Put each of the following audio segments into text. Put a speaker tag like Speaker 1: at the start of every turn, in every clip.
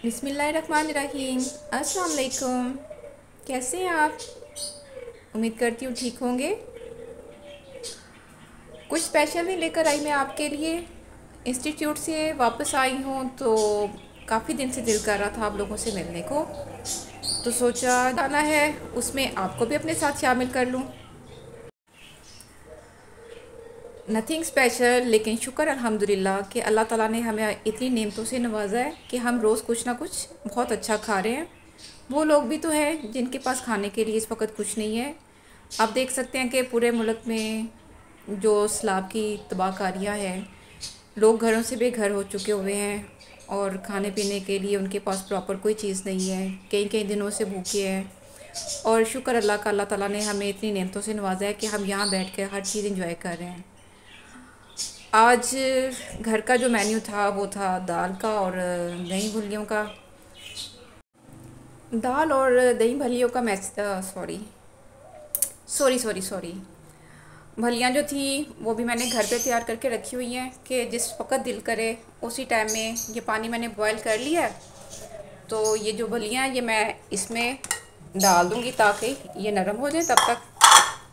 Speaker 1: बिस्मिल्लाहिर्रहमानिर्रहीम। अस्सलाम वालेकुम। कैसे हैं आप? उम्मीद करती हूँ ठीक होंगे। कुछ स्पेशल नहीं लेकर आई मैं आपके लिए। इंस्टीट्यूट से वापस आई हूँ तो काफ़ी दिन से दिल कर रहा था आप लोगों से मिलने को, तो सोचा जाना है उसमें आपको भी अपने साथ शामिल कर लूँ। नथिंग स्पेशल, लेकिन शुक्र अल्हम्दुलिल्लाह कि अल्लाह ताला ने हमें इतनी नेमतों से नवाजा है कि हम रोज़ कुछ ना कुछ बहुत अच्छा खा रहे हैं। वो लोग भी तो हैं जिनके पास खाने के लिए इस वक्त कुछ नहीं है। आप देख सकते हैं कि पूरे मुल्क में जो सैलाब की तबाहकारियाँ हैं, लोग घरों से बेघर हो चुके हुए हैं और खाने पीने के लिए उनके पास प्रॉपर कोई चीज़ नहीं है। कई कई दिनों से भूखे हैं और शुक्र अल्लाह का, अल्लाह ताला ने हमें इतनी नेमतों से नवाजा है कि हम यहाँ बैठ कर हर चीज़ इंजॉय कर रहे हैं। आज घर का जो मेन्यू था वो था दाल का और दही भल्लियों का। दाल और दही भल्लियों का match sorry sorry sorry sorry भलियाँ जो थी वो भी मैंने घर पे तैयार करके रखी हुई हैं कि जिस वक्त दिल करे उसी टाइम में ये पानी मैंने बॉईल कर लिया है। तो ये जो भलियाँ हैं ये मैं इसमें डाल दूँगी ताकि ये नरम हो जाए। तब तक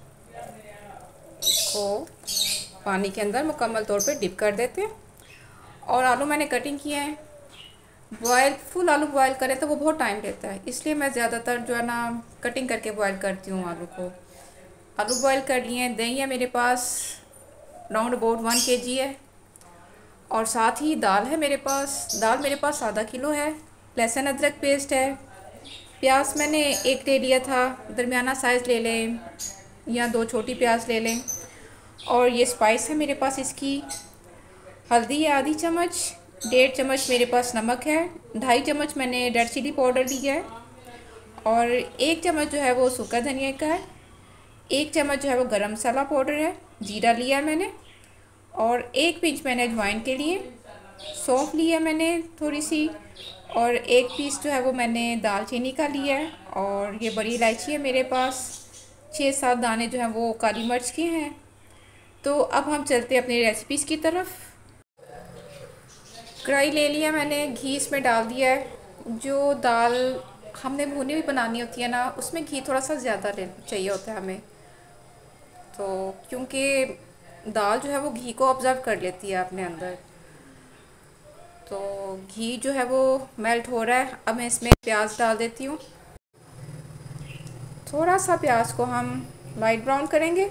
Speaker 1: इसको पानी के अंदर मुकम्मल तौर पे डिप कर देते हैं। और आलू मैंने कटिंग किए हैं। फुल आलू बॉयल करें तो वो बहुत टाइम लेता है, इसलिए मैं ज़्यादातर जो है ना कटिंग करके बॉयल करती हूँ आलू को। आलू बॉयल कर लिए हैं। दही है मेरे पास राउंड अबाउट 1 kg है और साथ ही दाल है मेरे पास। दाल मेरे पास आधा किलो है। लहसुन अदरक पेस्ट है। प्याज मैंने एक ले लिया था, दरमियाना साइज़ ले लें या 2 छोटी प्याज ले लें। और ये स्पाइस है मेरे पास इसकी। हल्दी है आधी चम्मच, 1.5 चम्मच मेरे पास नमक है, 2.5 चम्मच मैंने रेड चिली पाउडर लिया है और 1 चम्मच जो है वो सूखा धनिया का है, 1 चम्मच जो है वो गरम मसाला पाउडर है, जीरा लिया है मैंने और 1 पिंच मैंने अजवाइन के लिए, सौंफ लिया है मैंने थोड़ी सी और 1 पीस जो है वो मैंने दालचीनी का लिया है। और ये बड़ी इलायची है मेरे पास, 6-7 दाने जो हैं वो काली मिर्च के हैं। तो अब हम चलते हैं अपनी रेसिपीज़ की तरफ। कढ़ाई ले लिया मैंने, घी इसमें डाल दिया है। जो दाल हमने भुनी हुई बनानी होती है ना, उसमें घी थोड़ा सा ज़्यादा चाहिए होता है हमें, तो क्योंकि दाल जो है वो घी को ऑब्ज़र्व कर लेती है अपने अंदर। तो घी जो है वो मेल्ट हो रहा है। अब मैं इसमें प्याज डाल देती हूँ। थोड़ा सा प्याज को हम लाइट ब्राउन करेंगे।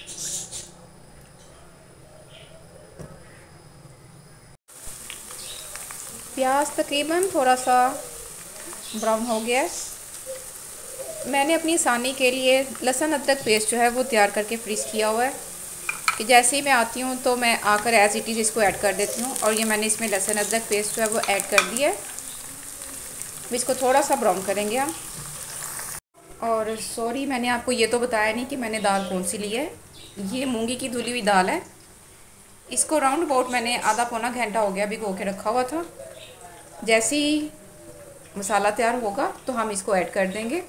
Speaker 1: प्याज तकरीबन थोड़ा सा ब्राउन हो गया है। मैंने अपनी आसानी के लिए लहसुन अदरक पेस्ट जो है वो तैयार करके फ्रीज़ किया हुआ है कि जैसे ही मैं आती हूँ तो मैं आकर एज़ इट इज़ इसको ऐड कर देती हूँ। और ये मैंने इसमें लहसुन अदरक पेस्ट जो है वो ऐड कर दिया है। अब इसको थोड़ा सा ब्राउन करेंगे हम। और सॉरी, मैंने आपको ये तो बताया नहीं कि मैंने दाल कौन सी ली है। ये मूंगी की धुली हुई दाल है। इसको राउंड अबाउट मैंने आधा पौना घंटा हो गया भिगो के रखा हुआ था। जैसे ही मसाला तैयार होगा तो हम इसको ऐड कर देंगे।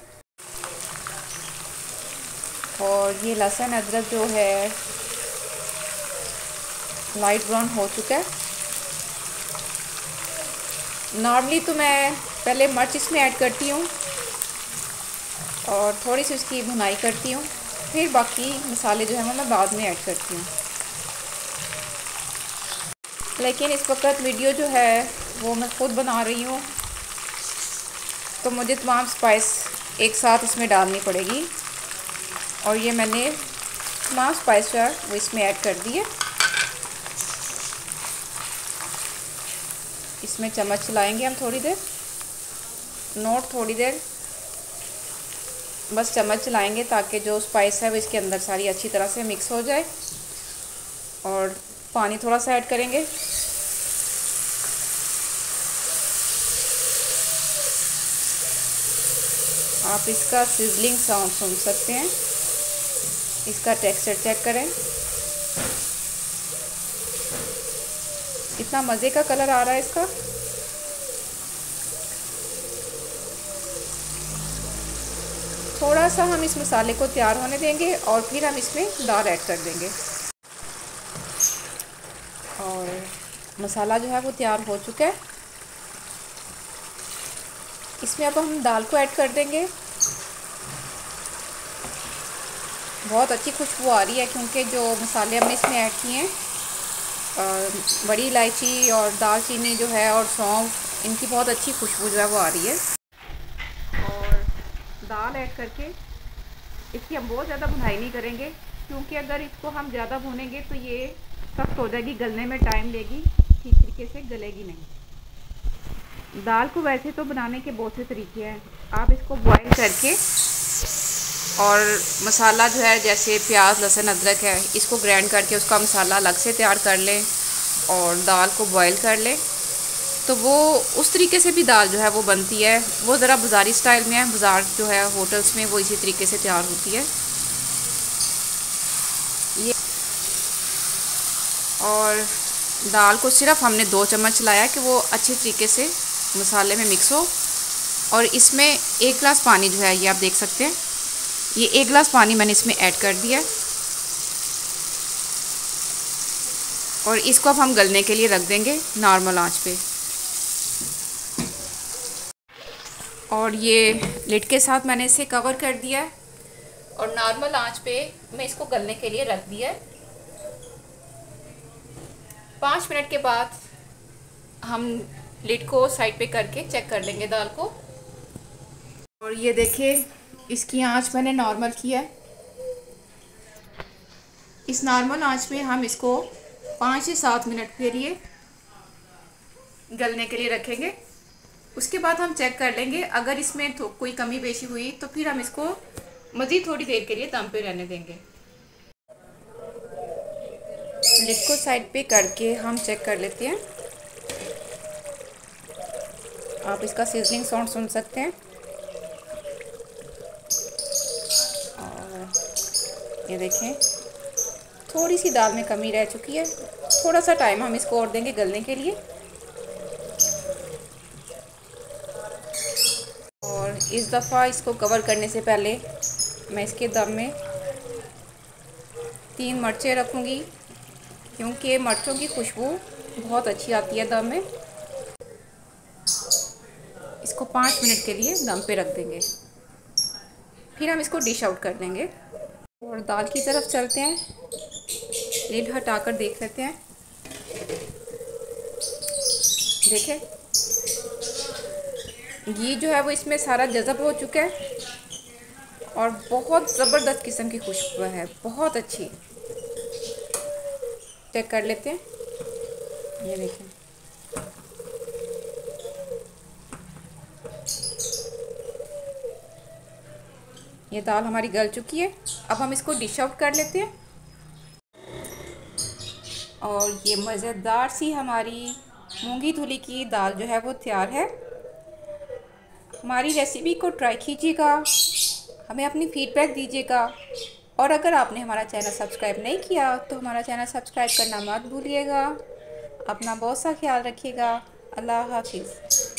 Speaker 1: और ये लहसुन अदरक जो है लाइट ब्राउन हो चुका है। नॉर्मली तो मैं पहले मिर्च इसमें ऐड करती हूँ और थोड़ी सी उसकी भुनाई करती हूँ, फिर बाकी मसाले जो है वो मैं बाद में ऐड करती हूँ। लेकिन इस वक्त वीडियो जो है वो मैं ख़ुद बना रही हूँ तो मुझे तमाम स्पाइस एक साथ इसमें डालनी पड़ेगी। और ये मैंने तमाम स्पाइस जो है वो इसमें ऐड कर दिए। इसमें चम्मच चलाएंगे हम थोड़ी देर, नोट थोड़ी देर, बस चम्मच चलाएंगे ताकि जो स्पाइस है वो इसके अंदर सारी अच्छी तरह से मिक्स हो जाए। और पानी थोड़ा सा ऐड करेंगे। आप इसका सिजलिंग साउंड सुन सकते हैं। इसका टेक्सचर चेक करें, इतना मज़े का कलर आ रहा है इसका। थोड़ा सा हम इस मसाले को तैयार होने देंगे और फिर हम इसमें दाल ऐड कर देंगे। और मसाला जो है वो तैयार हो चुका है। इसमें अब हम दाल को ऐड कर देंगे। बहुत अच्छी खुशबू आ रही है क्योंकि जो मसाले हमने इसमें ऐड किए हैं, बड़ी इलायची और दालचीनी जो है और सौंफ, इनकी बहुत अच्छी खुशबू जो है वो आ रही है। और दाल ऐड करके इसकी हम बहुत ज़्यादा भुनाई नहीं करेंगे, क्योंकि अगर इसको हम ज़्यादा भूनेंगे तो ये सख्त हो जाएगी, गलने में टाइम लेगी, ठीक तरीके से गलेगी नहीं। दाल को वैसे तो बनाने के बहुत से तरीके हैं। आप इसको बॉईल करके और मसाला जो है जैसे प्याज लहसुन अदरक है, इसको ग्राइंड करके उसका मसाला अलग से तैयार कर लें और दाल को बॉईल कर लें, तो वो उस तरीके से भी दाल जो है वो बनती है। वो ज़रा बाज़ारी स्टाइल में है, बाज़ार जो है होटल्स में वो इसी तरीके से तैयार होती है ये। और दाल को सिर्फ हमने 2 चम्मच चलाया कि वो अच्छे तरीके से मसाले में मिक्स हो। और इसमें 1 गिलास पानी जो है ये आप देख सकते हैं, ये 1 गिलास पानी मैंने इसमें ऐड कर दिया है। और इसको अब हम गलने के लिए रख देंगे नॉर्मल आंच पे। और ये लिड के साथ मैंने इसे कवर कर दिया है और नॉर्मल आंच पे मैं इसको गलने के लिए रख दिया है। 5 मिनट के बाद हम लिड को साइड पे करके चेक कर लेंगे दाल को। और ये देखिए, इसकी आंच मैंने नॉर्मल किया है। इस नॉर्मल आंच पे हम इसको 5 से 7 मिनट के लिए गलने के लिए रखेंगे। उसके बाद हम चेक कर लेंगे, अगर इसमें कोई कमी पेशी हुई तो फिर हम इसको मज़ीद थोड़ी देर के लिए दम पे रहने देंगे। लिड को साइड पे करके हम चेक कर लेते हैं। आप इसका सिजलिंग साउंड सुन सकते हैं। और ये देखें, थोड़ी सी दाल में कमी रह चुकी है। थोड़ा सा टाइम हम इसको और देंगे गलने के लिए। और इस दफ़ा इसको कवर करने से पहले मैं इसके दम में 3 मिर्चें रखूँगी, क्योंकि मिर्चों की खुशबू बहुत अच्छी आती है दम में। इसको 5 मिनट के लिए दम पे रख देंगे, फिर हम इसको डिश आउट कर देंगे। और दाल की तरफ चलते हैं, लिड हटाकर देख लेते हैं। देखें, घी जो है वो इसमें सारा जज़ब हो चुका है और बहुत ज़बरदस्त किस्म की खुशबू है, बहुत अच्छी। चेक कर लेते हैं, ये देखें। ये दाल हमारी गल चुकी है। अब हम इसको डिश आउट कर लेते हैं। और ये मज़ेदार सी हमारी मूंगी धुली की दाल जो है वो तैयार है। हमारी रेसिपी को ट्राई कीजिएगा, हमें अपनी फीडबैक दीजिएगा। और अगर आपने हमारा चैनल सब्सक्राइब नहीं किया तो हमारा चैनल सब्सक्राइब करना मत भूलिएगा। अपना बहुत सा ख्याल रखिएगा। अल्लाह हाफिज़।